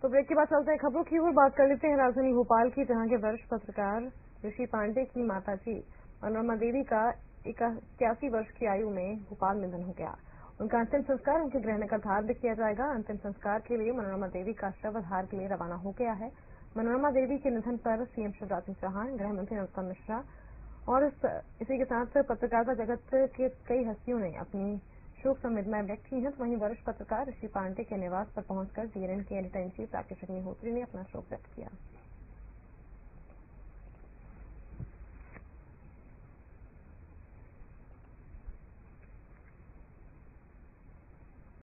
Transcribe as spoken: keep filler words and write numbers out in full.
तो ब्रेक के बाद चलते हैं खबरों की ओर। बात कर लेते हैं राजधानी भोपाल की, जहां के वरिष्ठ पत्रकार ऋषि पांडे की माताजी मनोरमा देवी का इक्यासी वर्ष की आयु में भोपाल में निधन हो गया। उनका अंतिम संस्कार उनके गृहनगर धार में किया जाएगा। अंतिम संस्कार के लिए मनोरमा देवी का शव धार के लिए रवाना हो गया है। मनोरमा देवी के निधन पर सीएम शिवराज सिंह चौहान, गृह मंत्री नरोत्तम मिश्रा और इसी के साथ पत्रकारिता जगत के कई हस्तियों ने अपनी शोक संवेदनाएं व्यक्त की हैं। तो वहीं वरिष्ठ पत्रकार ऋषि पांडे के निवास पर पहुंचकर डीएनएन के editor in chief Rakesh Agnihotri ने अपना शोक व्यक्त किया।